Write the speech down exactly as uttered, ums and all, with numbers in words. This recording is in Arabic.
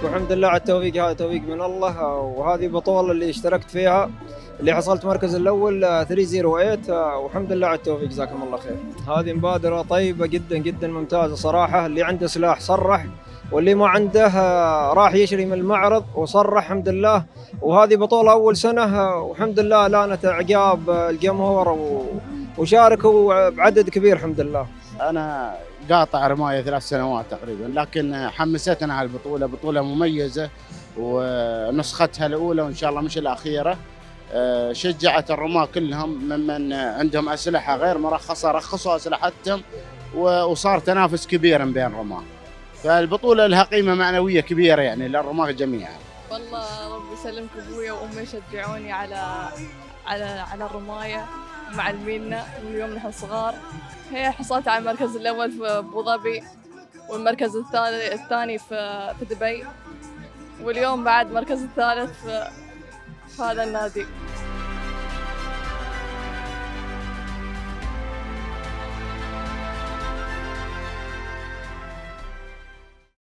والحمد لله على التوفيق، هذا توفيق من الله. وهذه بطولة اللي اشتركت فيها اللي حصلت المركز الأول ثلاثمئة وثمانية، والحمد لله على التوفيق، جزاكم الله خير. هذه مبادرة طيبة جدا جدا ممتازة صراحة. اللي عنده سلاح صرح، واللي ما عنده راح يشري من المعرض وصرح الحمد لله. وهذه بطولة أول سنة والحمد لله لانت إعجاب الجمهور وشاركوا بعدد كبير الحمد لله. أنا قاطع رماية ثلاث سنوات تقريبا، لكن حمستنا على البطولة، بطولة مميزة ونسختها الأولى وإن شاء الله مش الأخيرة. شجعت الرماة كلهم ممن عندهم أسلحة غير مرخصة رخصوا أسلحتهم، وصار تنافس كبير بين الرماة. فالبطولة لها قيمة معنوية كبيرة يعني للرماة جميعا. والله ربي يسلمك ابويا وامي يشجعوني على على على الرماية، معلمينا من يوم نحن صغار. هي حصلت على المركز الأول في أبو ظبي، والمركز الثاني الثاني في في دبي، واليوم بعد المركز الثالث في في هذا النادي.